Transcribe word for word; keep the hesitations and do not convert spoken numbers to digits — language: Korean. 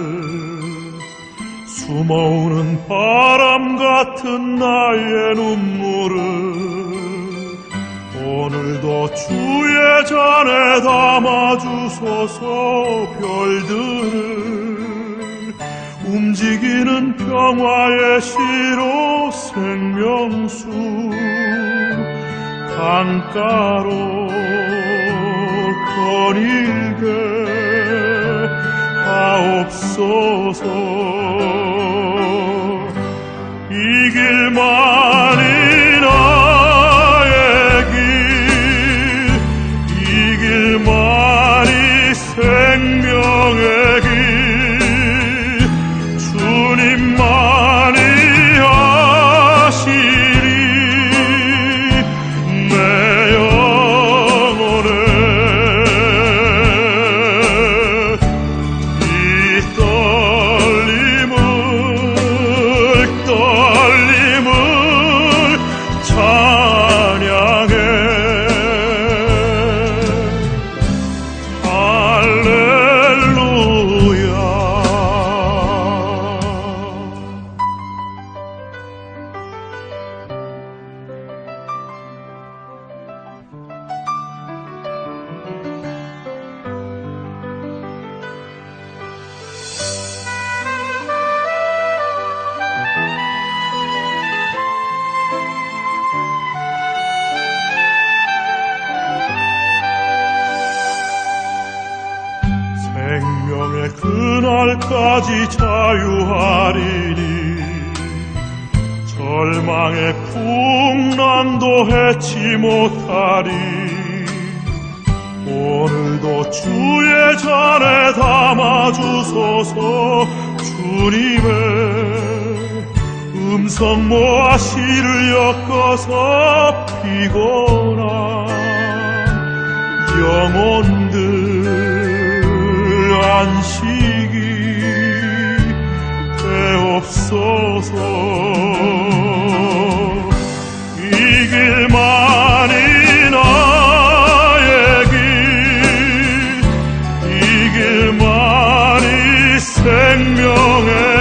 숨어오는 바람 같은 나의 눈물을 오늘도 주의 잔에 담아주소서. 별들을 움직이는 평화의 시로 생명수 강가로 거닐게 하옵소서. 이 길만이 나의 길, 이 길만이 생명의 길, 주님만이 하시리. 내 영혼에 이 떨림을 떨림을 찬양해. 할렐루야. 생명의 그날까지 자유하리니 절망의 풍랑도 해치 못하리. 오늘도 주의 잔에 담아주소서. 주님의 음성 모아 시를 엮어서 피곤한 영혼들 안식이 되옵소서. 이 길만이 나의 길, 이 길만이 생명의